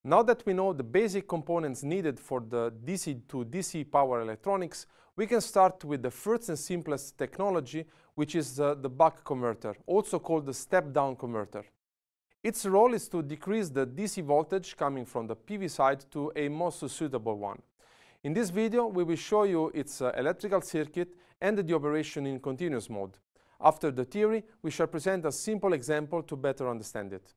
Now that we know the basic components needed for the DC to DC power electronics, we can start with the first and simplest technology, which is the buck converter, also called the step-down converter. Its role is to decrease the DC voltage coming from the PV side to a most suitable one. In this video, we will show you its electrical circuit and the operation in continuous mode. After the theory, we shall present a simple example to better understand it.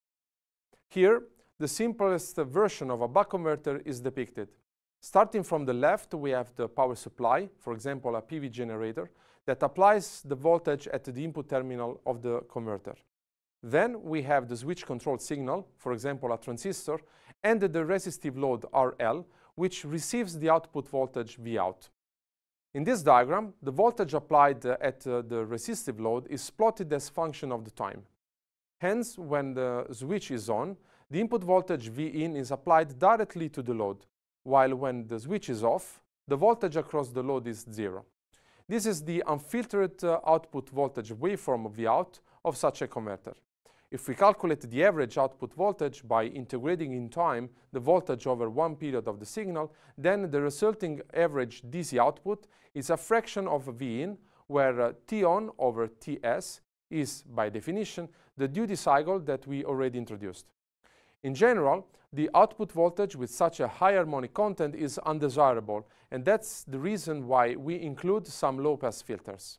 Here, the simplest version of a buck converter is depicted. Starting from the left, we have the power supply, for example, a PV generator, that applies the voltage at the input terminal of the converter. Then we have the switch control signal, for example, a transistor, and the resistive load RL, which receives the output voltage Vout. In this diagram, the voltage applied at the resistive load is plotted as function of the time. Hence, when the switch is on, the input voltage Vin is applied directly to the load, while when the switch is off, the voltage across the load is 0. This is the unfiltered output voltage waveform Vout of such a converter. If we calculate the average output voltage by integrating in time the voltage over one period of the signal, then the resulting average DC output is a fraction of Vin, where Ton over Ts is, by definition, the duty cycle that we already introduced. In general, the output voltage with such a high harmonic content is undesirable, and that's the reason why we include some low-pass filters.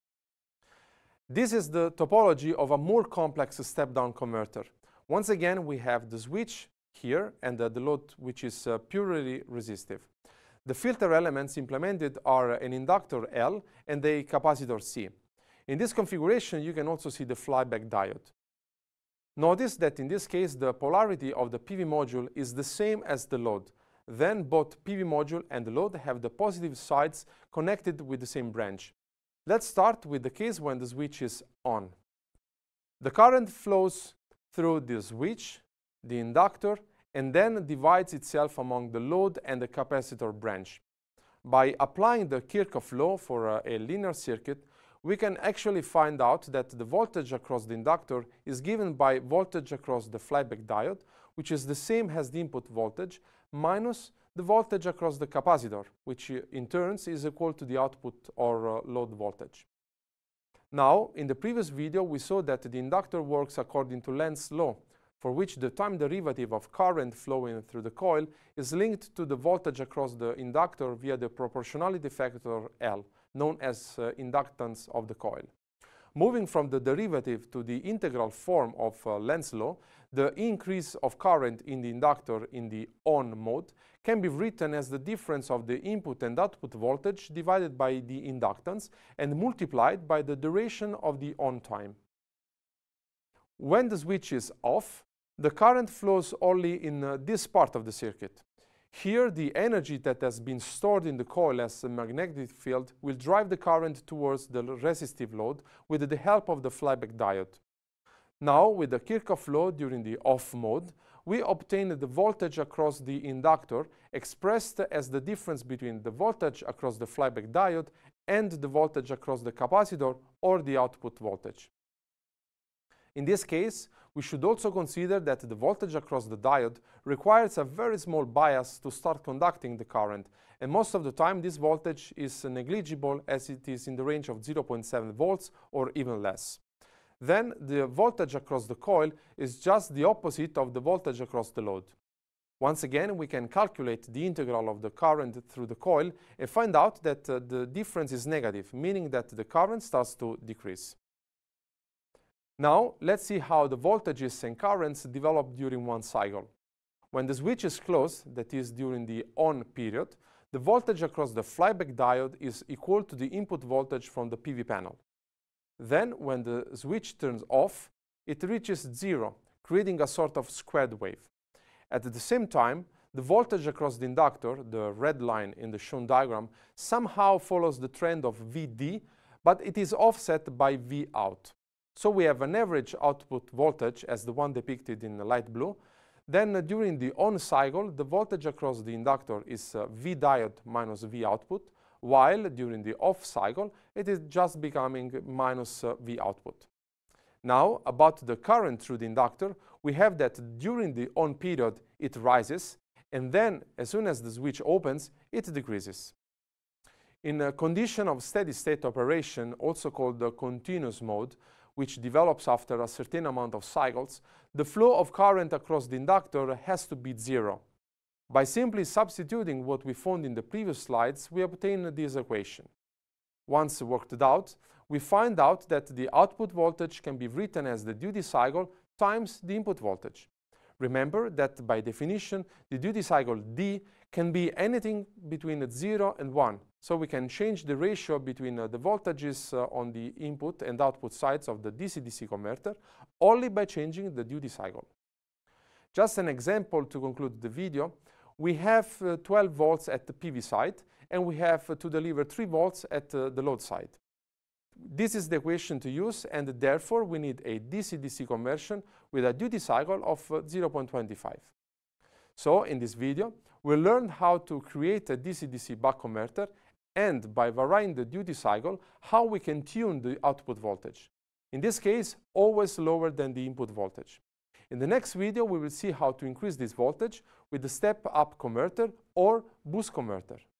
This is the topology of a more complex step-down converter. Once again, we have the switch here and the load, which is purely resistive. The filter elements implemented are an inductor L and a capacitor C. In this configuration, you can also see the flyback diode. Notice that in this case, the polarity of the PV module is the same as the load. Then both PV module and the load have the positive sides connected with the same branch. Let's start with the case when the switch is on. The current flows through the switch, the inductor, and then divides itself among the load and the capacitor branch. By applying the Kirchhoff law for a linear circuit, we can actually find out that the voltage across the inductor is given by voltage across the flyback diode, which is the same as the input voltage, minus the voltage across the capacitor, which in turn is equal to the output or load voltage. Now, in the previous video, we saw that the inductor works according to Lenz's law, for which the time derivative of current flowing through the coil is linked to the voltage across the inductor via the proportionality factor L, known as inductance of the coil. Moving from the derivative to the integral form of Lenz's law, the increase of current in the inductor in the on mode can be written as the difference of the input and output voltage divided by the inductance and multiplied by the duration of the on time. When the switch is off, the current flows only in this part of the circuit. Here, the energy that has been stored in the coil as a magnetic field will drive the current towards the resistive load with the help of the flyback diode. Now, with the Kirchhoff law during the off mode, we obtain the voltage across the inductor expressed as the difference between the voltage across the flyback diode and the voltage across the capacitor or the output voltage. In this case, we should also consider that the voltage across the diode requires a very small bias to start conducting the current, and most of the time this voltage is negligible as it is in the range of 0.7 volts or even less. Then the voltage across the coil is just the opposite of the voltage across the load. Once again, we can calculate the integral of the current through the coil and find out that the difference is negative, meaning that the current starts to decrease. Now, let's see how the voltages and currents develop during one cycle. When the switch is closed, that is during the on period, the voltage across the flyback diode is equal to the input voltage from the PV panel. Then, when the switch turns off, it reaches 0, creating a sort of squared wave. At the same time, the voltage across the inductor, the red line in the shown diagram, somehow follows the trend of Vd, but it is offset by Vout. So we have an average output voltage as the one depicted in the light blue. Then during the on cycle, the voltage across the inductor is V diode minus V output, while during the off cycle, it is just becoming minus V output. Now, about the current through the inductor, we have that during the on period it rises, and then as soon as the switch opens, it decreases. In a condition of steady state operation, also called the continuous mode, which develops after a certain amount of cycles, the flow of current across the inductor has to be zero. By simply substituting what we found in the previous slides, we obtain this equation. Once worked out, we find out that the output voltage can be written as the duty cycle times the input voltage. Remember that by definition, the duty cycle D can be anything between 0 and 1. So we can change the ratio between the voltages on the input and output sides of the DC-DC converter only by changing the duty cycle. Just an example to conclude the video. We have 12 volts at the PV side, and we have to deliver 3 volts at the load side. This is the equation to use, and therefore we need a DC-DC conversion with a duty cycle of 0.25. So in this video, we learned how to create a DC-DC buck converter, and by varying the duty cycle, how we can tune the output voltage. In this case, always lower than the input voltage. In the next video, we will see how to increase this voltage with the step-up converter or boost converter.